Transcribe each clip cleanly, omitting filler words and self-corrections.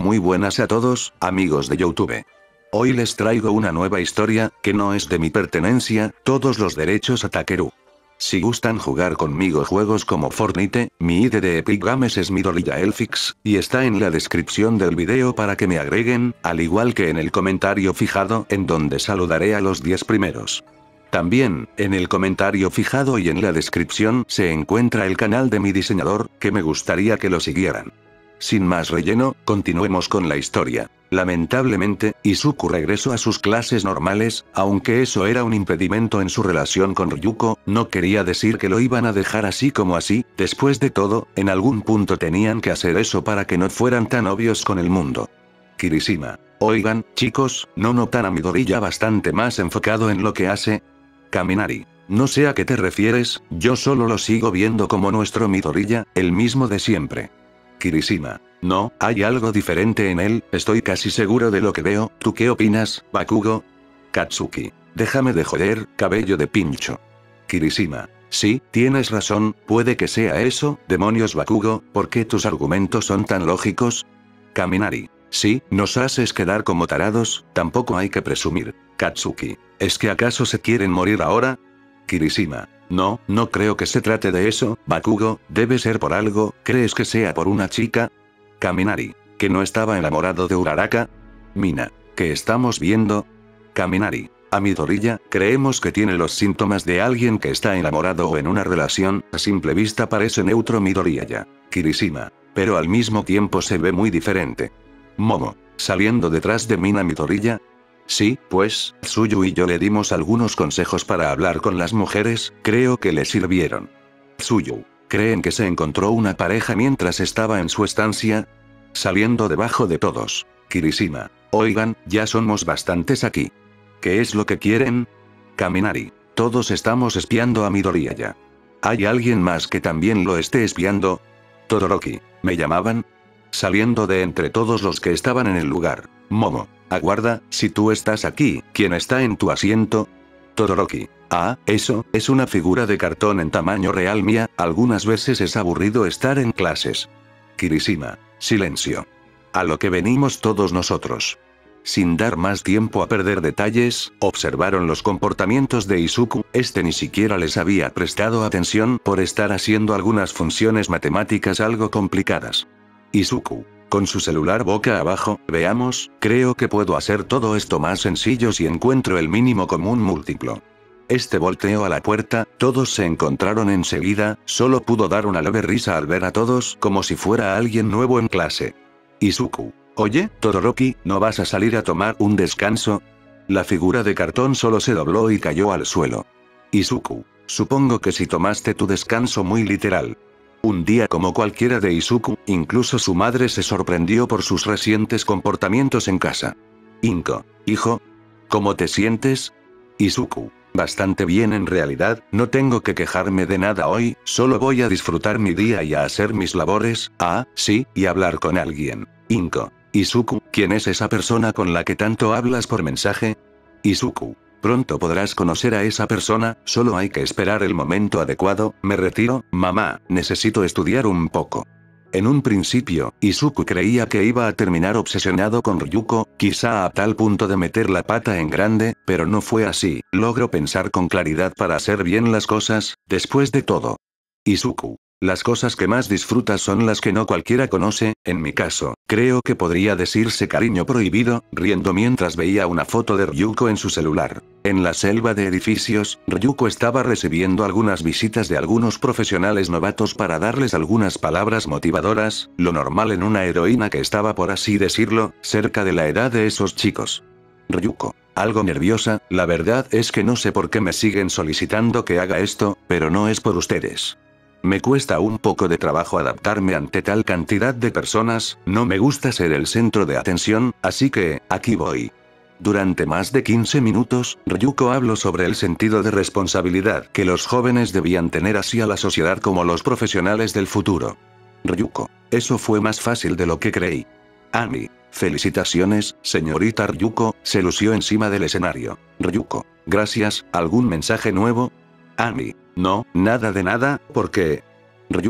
Muy buenas a todos, amigos de YouTube. Hoy les traigo una nueva historia, que no es de mi pertenencia, todos los derechos a Takeru. Si gustan jugar conmigo juegos como Fortnite, mi ID de Epic Games es Midoriya Elfix, y está en la descripción del video para que me agreguen, al igual que en el comentario fijado, en donde saludaré a los 10 primeros. También, en el comentario fijado y en la descripción se encuentra el canal de mi diseñador, que me gustaría que lo siguieran. Sin más relleno, continuemos con la historia. Lamentablemente, Izuku regresó a sus clases normales, aunque eso era un impedimento en su relación con Ryuko, no quería decir que lo iban a dejar así como así, después de todo, en algún punto tenían que hacer eso para que no fueran tan obvios con el mundo. Kirishima. Oigan, chicos, ¿no notan a Midoriya bastante más enfocado en lo que hace? Kaminari. No sé a qué te refieres, yo solo lo sigo viendo como nuestro Midoriya, el mismo de siempre. Kirishima. No, hay algo diferente en él, estoy casi seguro de lo que veo, ¿tú qué opinas, Bakugo? Katsuki. Déjame de joder, cabello de pincho. Kirishima. Sí, tienes razón, puede que sea eso, demonios Bakugo, ¿por qué tus argumentos son tan lógicos? Kaminari. Sí, nos haces quedar como tarados, tampoco hay que presumir. Katsuki. ¿Es que acaso se quieren morir ahora? Kirishima. No, no creo que se trate de eso, Bakugo, debe ser por algo, ¿crees que sea por una chica? Kaminari. ¿Que no estaba enamorado de Uraraka? Mina. ¿Qué estamos viendo? Kaminari. A Midoriya, creemos que tiene los síntomas de alguien que está enamorado o en una relación, a simple vista parece neutro Midoriya. Kirishima. Pero al mismo tiempo se ve muy diferente. Momo. ¿Saliendo detrás de Mina Midoriya? Sí, pues, Tsuyu y yo le dimos algunos consejos para hablar con las mujeres, creo que le sirvieron. Tsuyu. ¿Creen que se encontró una pareja mientras estaba en su estancia? Saliendo debajo de todos. Kirishima. Oigan, ya somos bastantes aquí. ¿Qué es lo que quieren? Kaminari. Todos estamos espiando a Midoriya. ¿Hay alguien más que también lo esté espiando? Todoroki. ¿Me llamaban? Saliendo de entre todos los que estaban en el lugar. Momo. Aguarda, si tú estás aquí, ¿quién está en tu asiento? Todoroki. Ah, eso, es una figura de cartón en tamaño real mía, algunas veces es aburrido estar en clases. Kirishima. Silencio. A lo que venimos todos nosotros. Sin dar más tiempo a perder detalles, observaron los comportamientos de Izuku, este ni siquiera les había prestado atención por estar haciendo algunas funciones matemáticas algo complicadas. Izuku. Con su celular boca abajo, veamos, creo que puedo hacer todo esto más sencillo si encuentro el mínimo común múltiplo. Este volteó a la puerta, todos se encontraron enseguida, solo pudo dar una leve risa al ver a todos como si fuera alguien nuevo en clase. Izuku. Oye, Todoroki, ¿no vas a salir a tomar un descanso? La figura de cartón solo se dobló y cayó al suelo. Izuku. Supongo que si tomaste tu descanso muy literal. Un día como cualquiera de Izuku, incluso su madre se sorprendió por sus recientes comportamientos en casa. Inko. Hijo. ¿Cómo te sientes? Izuku. Bastante bien en realidad, no tengo que quejarme de nada hoy, solo voy a disfrutar mi día y a hacer mis labores, sí, y hablar con alguien. Inko. Izuku, ¿quién es esa persona con la que tanto hablas por mensaje? Izuku. Pronto podrás conocer a esa persona, solo hay que esperar el momento adecuado, me retiro, mamá, necesito estudiar un poco. En un principio, Izuku creía que iba a terminar obsesionado con Ryuko, quizá a tal punto de meter la pata en grande, pero no fue así, logró pensar con claridad para hacer bien las cosas, después de todo. Izuku. Las cosas que más disfrutas son las que no cualquiera conoce, en mi caso, creo que podría decirse cariño prohibido, riendo mientras veía una foto de Ryuko en su celular. En la selva de edificios, Ryuko estaba recibiendo algunas visitas de algunos profesionales novatos para darles algunas palabras motivadoras, lo normal en una heroína que estaba por así decirlo, cerca de la edad de esos chicos. Ryuko. Algo nerviosa, la verdad es que no sé por qué me siguen solicitando que haga esto, pero no es por ustedes. Me cuesta un poco de trabajo adaptarme ante tal cantidad de personas, no me gusta ser el centro de atención, así que, aquí voy. Durante más de 15 minutos, Ryuko habló sobre el sentido de responsabilidad que los jóvenes debían tener hacia la sociedad como los profesionales del futuro. Ryuko. Eso fue más fácil de lo que creí. Ami. Felicitaciones, señorita Ryuko, se lució encima del escenario. Ryuko. Gracias, ¿algún mensaje nuevo? Ami. No, nada de nada, ¿por qué? Ryuko.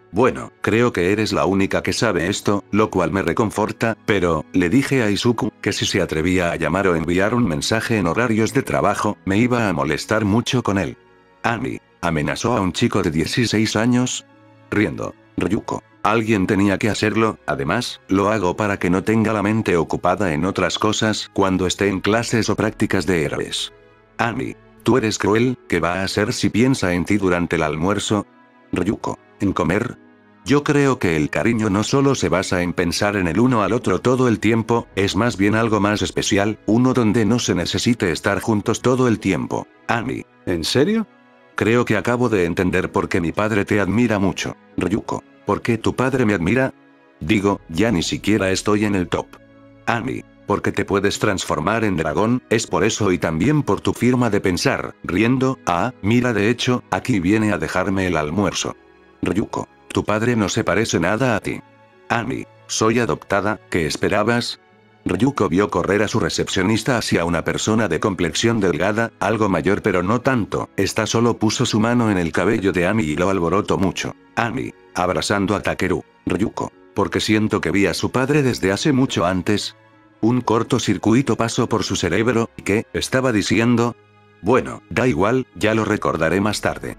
Bueno, creo que eres la única que sabe esto, lo cual me reconforta, pero, le dije a Izuku, que si se atrevía a llamar o enviar un mensaje en horarios de trabajo, me iba a molestar mucho con él. Ami, ¿amenazó a un chico de 16 años? Riendo. Ryuko. Alguien tenía que hacerlo, además, lo hago para que no tenga la mente ocupada en otras cosas cuando esté en clases o prácticas de héroes. Ami, tú eres cruel, ¿qué va a hacer si piensa en ti durante el almuerzo? Ryuko, ¿en comer? Yo creo que el cariño no solo se basa en pensar en el uno al otro todo el tiempo, es más bien algo más especial, uno donde no se necesite estar juntos todo el tiempo. Ami, ¿en serio? Creo que acabo de entender por qué mi padre te admira mucho. Ryuko, ¿por qué tu padre me admira? Digo, ya ni siquiera estoy en el top. Ami, porque te puedes transformar en dragón, es por eso y también por tu forma de pensar, riendo, mira de hecho, aquí viene a dejarme el almuerzo. Ryuko, tu padre no se parece nada a ti. Ami, soy adoptada, ¿qué esperabas? Ryuko vio correr a su recepcionista hacia una persona de complexión delgada, algo mayor pero no tanto, esta solo puso su mano en el cabello de Ami y lo alborotó mucho. Ami, abrazando a Takeru. Ryuko, porque siento que vi a su padre desde hace mucho antes. Un cortocircuito pasó por su cerebro, ¿qué estaba diciendo? Bueno, da igual, ya lo recordaré más tarde.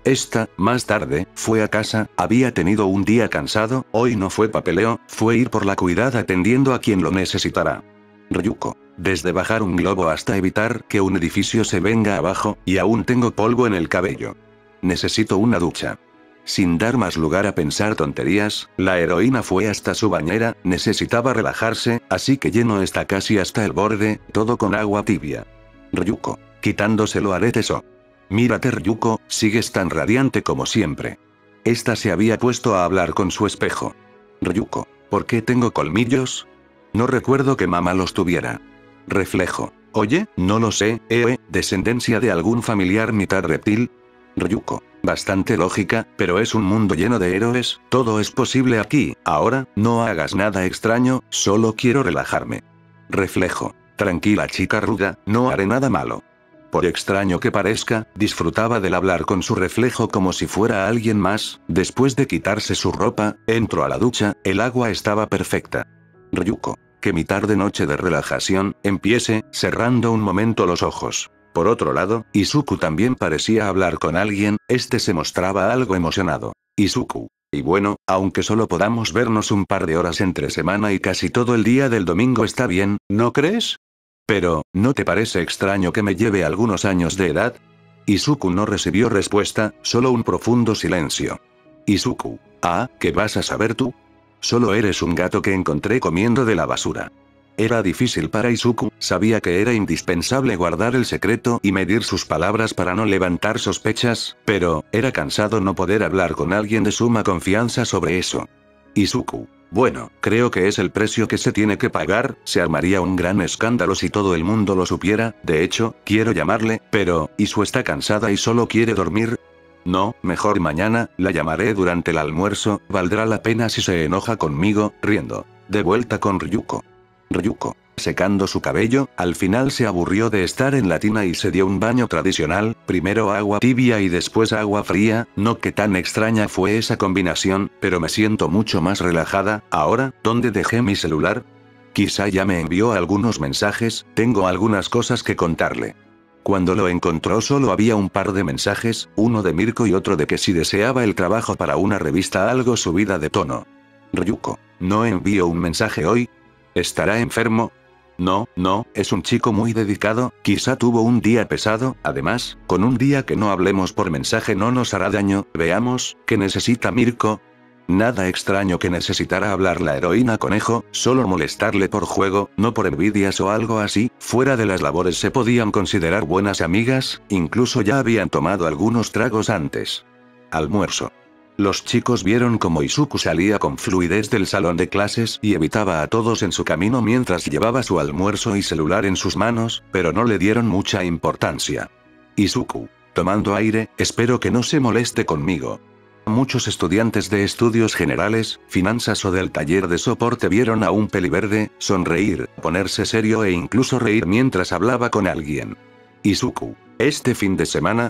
Más tarde, fue a casa, había tenido un día cansado, hoy no fue papeleo, fue ir por la cuidad atendiendo a quien lo necesitará. Ryuko, desde bajar un globo hasta evitar que un edificio se venga abajo, y aún tengo polvo en el cabello. Necesito una ducha. Sin dar más lugar a pensar tonterías, la heroína fue hasta su bañera, necesitaba relajarse, así que llenó esta casi hasta el borde, todo con agua tibia. Ryuko, quitándoselo aretes. Mírate Ryuko, sigues tan radiante como siempre. Esta se había puesto a hablar con su espejo. Ryuko, ¿por qué tengo colmillos? No recuerdo que mamá los tuviera. Reflejo. Oye, no lo sé, ¿descendencia de algún familiar mitad reptil? Ryuko, bastante lógica, pero es un mundo lleno de héroes, todo es posible aquí, ahora, no hagas nada extraño, solo quiero relajarme. Reflejo. Tranquila chica ruda, no haré nada malo. Por extraño que parezca, disfrutaba del hablar con su reflejo como si fuera alguien más, después de quitarse su ropa, entró a la ducha, el agua estaba perfecta. Ryuko, que mi tarde noche de relajación, empiece, cerrando un momento los ojos. Por otro lado, Izuku también parecía hablar con alguien, este se mostraba algo emocionado. Izuku. Y bueno, aunque solo podamos vernos un par de horas entre semana y casi todo el día del domingo está bien, ¿no crees? Pero, ¿no te parece extraño que me lleve algunos años de edad? Izuku no recibió respuesta, solo un profundo silencio. Izuku. ¿Qué vas a saber tú? Solo eres un gato que encontré comiendo de la basura. Era difícil para Izuku, sabía que era indispensable guardar el secreto y medir sus palabras para no levantar sospechas, pero, era cansado no poder hablar con alguien de suma confianza sobre eso. Izuku. Bueno, creo que es el precio que se tiene que pagar, se armaría un gran escándalo si todo el mundo lo supiera, de hecho, quiero llamarle, pero, Isu está cansada y solo quiere dormir. No, mejor mañana, la llamaré durante el almuerzo, valdrá la pena si se enoja conmigo, riendo. De vuelta con Ryuko. Ryuko, secando su cabello, al final se aburrió de estar en la tina y se dio un baño tradicional, primero agua tibia y después agua fría, no que tan extraña fue esa combinación, pero me siento mucho más relajada, ahora, ¿dónde dejé mi celular? Quizá ya me envió algunos mensajes, tengo algunas cosas que contarle. Cuando lo encontró solo había un par de mensajes, uno de Mirko y otro de que si deseaba el trabajo para una revista algo subida de tono. Ryuko, ¿no envío un mensaje hoy? ¿Estará enfermo? No, es un chico muy dedicado, quizá tuvo un día pesado, además, con un día que no hablemos por mensaje no nos hará daño, veamos, ¿qué necesita Mirko? Nada extraño que necesitara hablar la heroína conejo, solo molestarle por juego, no por envidias o algo así, fuera de las labores se podían considerar buenas amigas, incluso ya habían tomado algunos tragos antes. Almuerzo. Los chicos vieron cómo Izuku salía con fluidez del salón de clases y evitaba a todos en su camino mientras llevaba su almuerzo y celular en sus manos, pero no le dieron mucha importancia. Izuku. Tomando aire, espero que no se moleste conmigo. Muchos estudiantes de estudios generales, finanzas o del taller de soporte vieron a un peliverde, sonreír, ponerse serio e incluso reír mientras hablaba con alguien. Izuku. ¿Este fin de semana?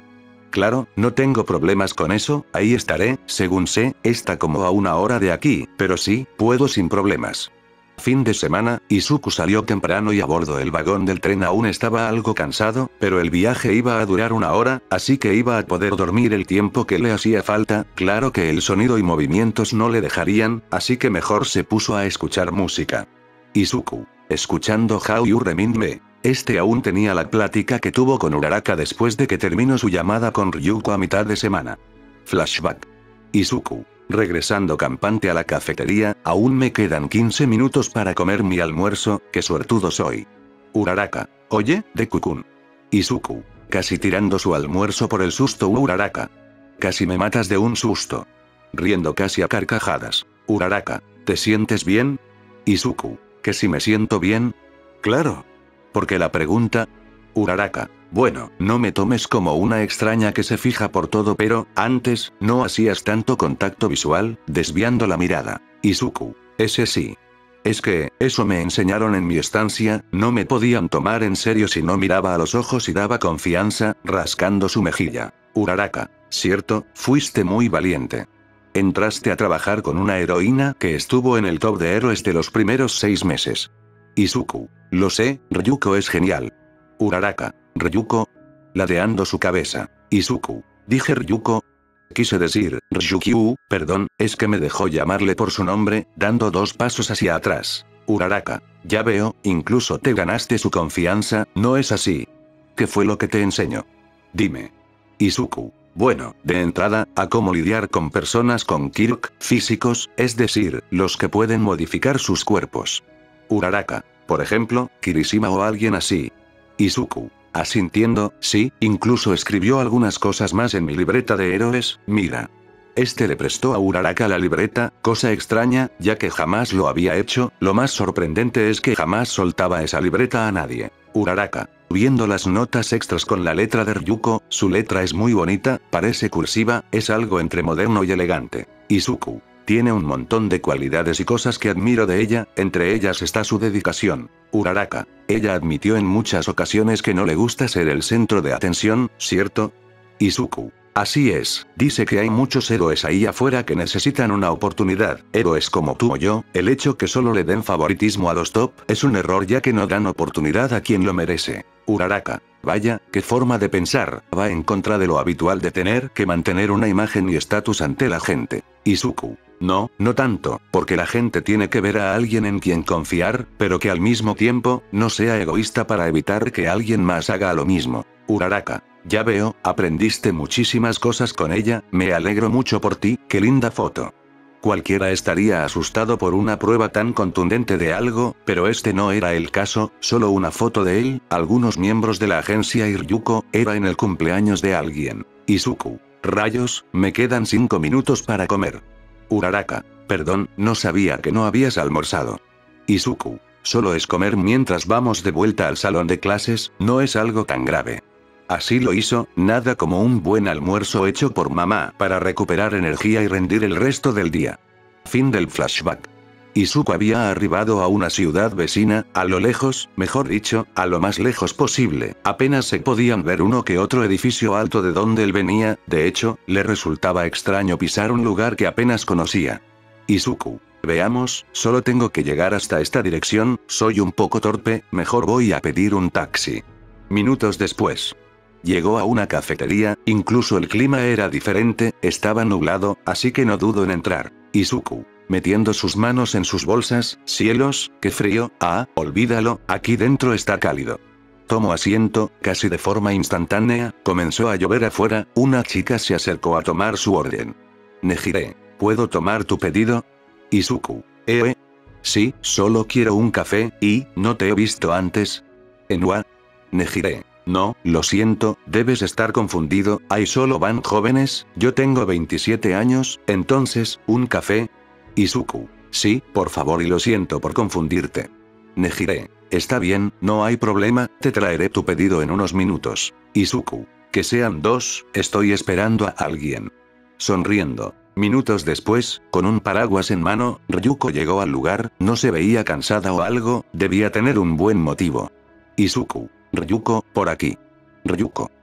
Claro, no tengo problemas con eso, ahí estaré, según sé, está como a 1 hora de aquí, pero sí, puedo sin problemas. Fin de semana, Izuku salió temprano y a bordo del vagón del tren aún estaba algo cansado, pero el viaje iba a durar 1 hora, así que iba a poder dormir el tiempo que le hacía falta. Claro que el sonido y movimientos no le dejarían, así que mejor se puso a escuchar música. Izuku, escuchando How You Remind Me. Este aún tenía la plática que tuvo con Uraraka después de que terminó su llamada con Ryuko a mitad de semana. Flashback. Izuku, regresando campante a la cafetería, aún me quedan 15 minutos para comer mi almuerzo, qué suertudo soy. Uraraka, oye, Deku-kun. Izuku, casi tirando su almuerzo por el susto. Uraraka. Casi me matas de un susto. Riendo casi a carcajadas. Uraraka, ¿te sientes bien? Izuku, ¿que si me siento bien? Claro. Porque la pregunta. Uraraka, bueno, no me tomes como una extraña que se fija por todo, pero, antes, no hacías tanto contacto visual, desviando la mirada. Izuku, ese sí. Es que, eso me enseñaron en mi estancia, no me podían tomar en serio si no miraba a los ojos y daba confianza, rascando su mejilla. Uraraka, cierto, fuiste muy valiente. Entraste a trabajar con una heroína que estuvo en el top de héroes de los primeros 6 meses. Izuku, lo sé, Ryuko es genial. Uraraka, Ryuko. Ladeando su cabeza. Izuku, dije Ryuko. Quise decir, Ryukyu, perdón, es que me dejó llamarle por su nombre, dando 2 pasos hacia atrás. Uraraka, ya veo, incluso te ganaste su confianza, ¿no es así? ¿Qué fue lo que te enseñó? Dime. Izuku, bueno, de entrada, a cómo lidiar con personas con quirk, físicos, es decir, los que pueden modificar sus cuerpos. Uraraka, por ejemplo, Kirishima o alguien así. Izuku, asintiendo, sí, incluso escribió algunas cosas más en mi libreta de héroes, mira. Este le prestó a Uraraka la libreta, cosa extraña, ya que jamás lo había hecho, lo más sorprendente es que jamás soltaba esa libreta a nadie. Uraraka, viendo las notas extras con la letra de Ryuko, su letra es muy bonita, parece cursiva, es algo entre moderno y elegante. Izuku, tiene un montón de cualidades y cosas que admiro de ella, entre ellas está su dedicación. Uraraka, ella admitió en muchas ocasiones que no le gusta ser el centro de atención, ¿cierto? Izuku, así es, dice que hay muchos héroes ahí afuera que necesitan una oportunidad, héroes como tú o yo, el hecho que solo le den favoritismo a los top, es un error ya que no dan oportunidad a quien lo merece. Uraraka, vaya, qué forma de pensar, va en contra de lo habitual de tener que mantener una imagen y estatus ante la gente. Izuku, no, no tanto, porque la gente tiene que ver a alguien en quien confiar, pero que al mismo tiempo, no sea egoísta para evitar que alguien más haga lo mismo. Uraraka, ya veo, aprendiste muchísimas cosas con ella, me alegro mucho por ti, qué linda foto. Cualquiera estaría asustado por una prueba tan contundente de algo, pero este no era el caso, solo una foto de él, algunos miembros de la agencia y Ryuko, era en el cumpleaños de alguien. Izuku, rayos, me quedan 5 minutos para comer. Uraraka, perdón, no sabía que no habías almorzado. Izuku, solo es comer mientras vamos de vuelta al salón de clases, no es algo tan grave. Así lo hizo, nada como un buen almuerzo hecho por mamá para recuperar energía y rendir el resto del día. Fin del flashback. Izuku había arribado a una ciudad vecina, a lo lejos, mejor dicho, a lo más lejos posible, apenas se podían ver uno que otro edificio alto de donde él venía, de hecho, le resultaba extraño pisar un lugar que apenas conocía. Izuku, veamos, solo tengo que llegar hasta esta dirección, soy un poco torpe, mejor voy a pedir un taxi. Minutos después. Llegó a una cafetería, incluso el clima era diferente, estaba nublado, así que no dudo en entrar. Izuku, metiendo sus manos en sus bolsas, cielos, qué frío, olvídalo, aquí dentro está cálido. Tomo asiento, casi de forma instantánea, comenzó a llover afuera, una chica se acercó a tomar su orden. Nejire, ¿puedo tomar tu pedido? Izuku, sí, solo quiero un café, y, ¿no te he visto antes? Enwa. Nejire. No, lo siento, debes estar confundido, ahí solo van jóvenes, yo tengo 27 años, entonces, ¿un café? Izuku, sí, por favor y lo siento por confundirte. Nejire, está bien, no hay problema, te traeré tu pedido en unos minutos. Izuku, que sean 2, estoy esperando a alguien. Sonriendo. Minutos después, con un paraguas en mano, Ryuko llegó al lugar, no se veía cansada o algo, debía tener un buen motivo. Izuku. Ryuko, por aquí. Ryuko.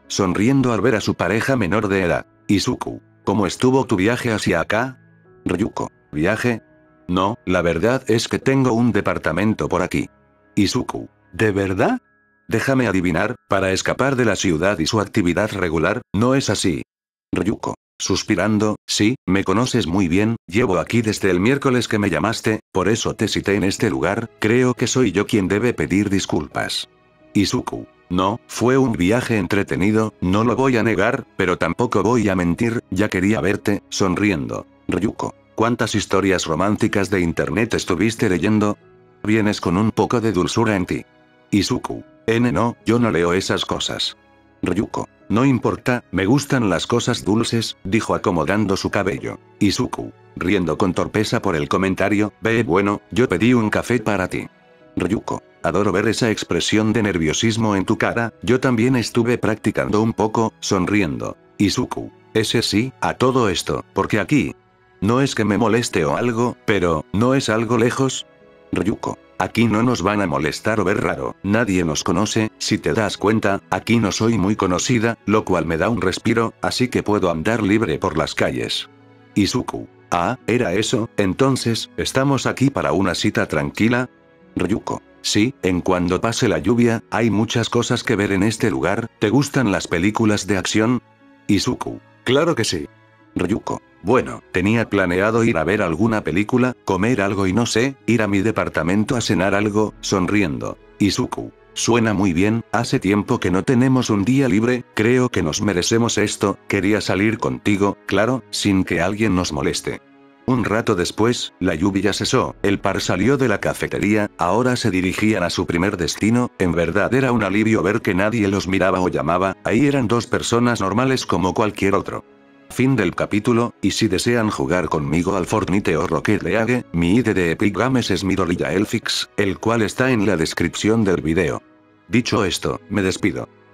sonriendo al ver a su pareja menor de edad. Izuku, ¿cómo estuvo tu viaje hacia acá? Ryuko, ¿viaje? No, la verdad es que tengo un departamento por aquí. Izuku, ¿de verdad? Déjame adivinar, para escapar de la ciudad y su actividad regular, ¿no es así? Ryuko, suspirando, sí, me conoces muy bien, llevo aquí desde el miércoles que me llamaste, por eso te cité en este lugar, creo que soy yo quien debe pedir disculpas. Izuku, no, fue un viaje entretenido, no lo voy a negar, pero tampoco voy a mentir, ya quería verte, sonriendo. Ryuko, ¿cuántas historias románticas de internet estuviste leyendo? Vienes con un poco de dulzura en ti. Izuku, no, yo no leo esas cosas. Ryuko, no importa, me gustan las cosas dulces, dijo acomodando su cabello. Izuku, riendo con torpeza por el comentario, bueno, yo pedí un café para ti. Ryuko, adoro ver esa expresión de nerviosismo en tu cara, yo también estuve practicando un poco, sonriendo. Izuku, ese sí, a todo esto, porque aquí. No es que me moleste o algo, pero, ¿no es algo lejos? Ryuko, aquí no nos van a molestar o ver raro, nadie nos conoce, si te das cuenta, aquí no soy muy conocida, lo cual me da un respiro, así que puedo andar libre por las calles. Izuku, ¿era eso? Entonces, ¿estamos aquí para una cita tranquila? Ryuko, sí, en cuando pase la lluvia, hay muchas cosas que ver en este lugar, ¿te gustan las películas de acción? Izuku, claro que sí. Ryuko, bueno, tenía planeado ir a ver alguna película, comer algo y no sé, ir a mi departamento a cenar algo, sonriendo. Izuku, suena muy bien, hace tiempo que no tenemos un día libre, creo que nos merecemos esto, quería salir contigo, claro, sin que alguien nos moleste. Un rato después, la lluvia cesó, el par salió de la cafetería, ahora se dirigían a su primer destino, en verdad era un alivio ver que nadie los miraba o llamaba, ahí eran dos personas normales como cualquier otro. Fin del capítulo, y si desean jugar conmigo al Fortnite o Rocket League, mi ID de Epic Games es Midoriya Elfix, el cual está en la descripción del video. Dicho esto, me despido.